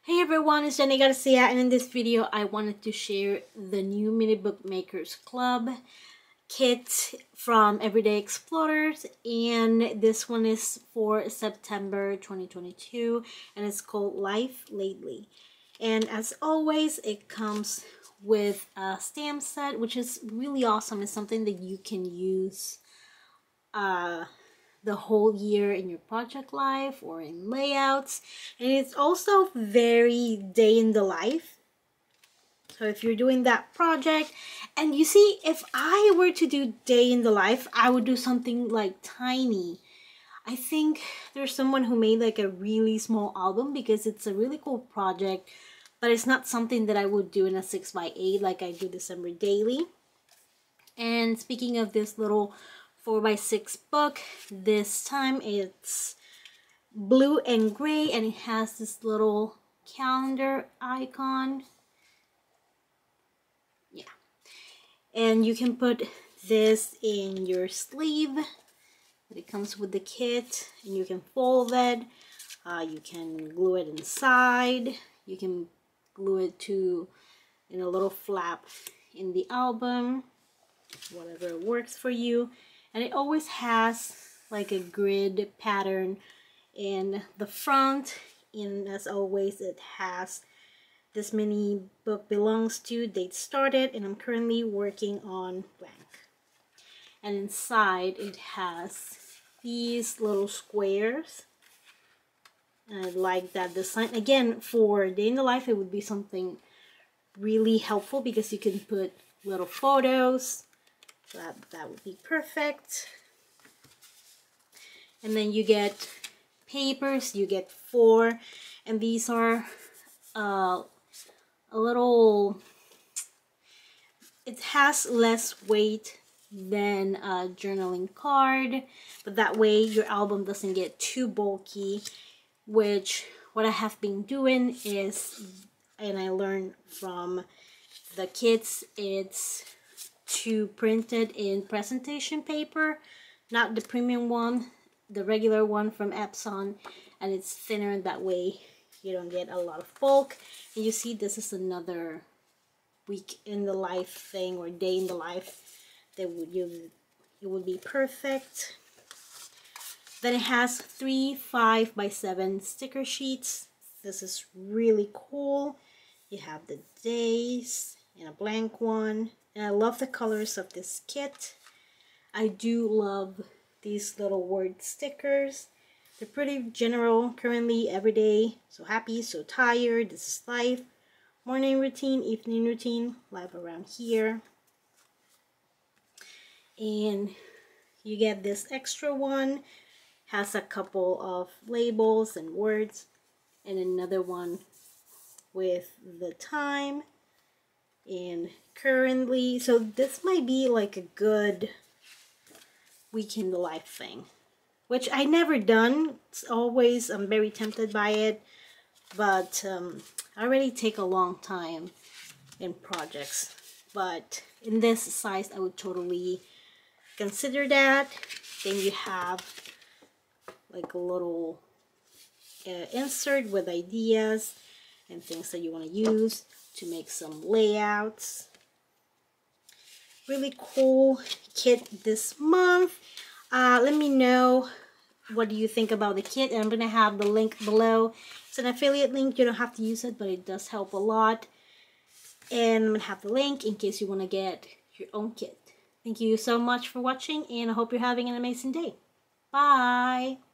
Hey everyone, it's Jenny Garcia, and in this video I wanted to share the new Mini Bookmakers Club kit from Everyday Explorers, and this one is for September 2022 and it's called Life Lately. And as always, it comes with a stamp set, which is really awesome. It's something that you can use the whole year in your project life or in layouts, and it's also very day in the life. So if you're doing that project, and you see, if I were to do day in the life, I would do something like tiny. I think there's someone who made like a really small album because it's a really cool project, but it's not something that I would do in a 6x8 like I do December Daily. And speaking of this little 4x6 book, this time it's blue and gray, and it has this little calendar icon. Yeah, and you can put this in your sleeve. It comes with the kit, and you can fold it. You can glue it inside. You can glue it in a little flap in the album, whatever works for you. And it always has like a grid pattern in the front, and as always it has this mini book belongs to, date started, and I'm currently working on blank. And inside it has these little squares, and I like that design. Again, for day in the life it would be something really helpful because you can put little photos. That would be perfect. And then you get papers. You get 4, and these are a little, it has less weight than a journaling card, but that way your album doesn't get too bulky, which what I have been doing is, and I learned from the kits, it's to print it in presentation paper, not the premium one, the regular one from Epson, and it's thinner. That way you don't get a lot of bulk. And you see, this is another week in the life thing, or day in the life that it would be perfect. Then it has 3 5x7 sticker sheets. This is really cool. You have the days and a blank one. And I love the colors of this kit. I do love these little word stickers. They're pretty general. Currently, every day, so happy, so tired, this is life. Morning routine, evening routine, life around here. And you get this extra one. Has a couple of labels and words. And another one with the time and currently. So this might be like a good week in the life thing, which I never done. It's always, I'm very tempted by it, but I already take a long time in projects. But in this size, I would totally consider that. Then you have like a little insert with ideas and things that you want to use to make some layouts. Really cool kit this month. Let me know what do you think about the kit, and I'm gonna have the link below. It's an affiliate link. You don't have to use it, but it does help a lot. And I'm gonna have the link in case you want to get your own kit. Thank you so much for watching, and I hope you're having an amazing day. Bye.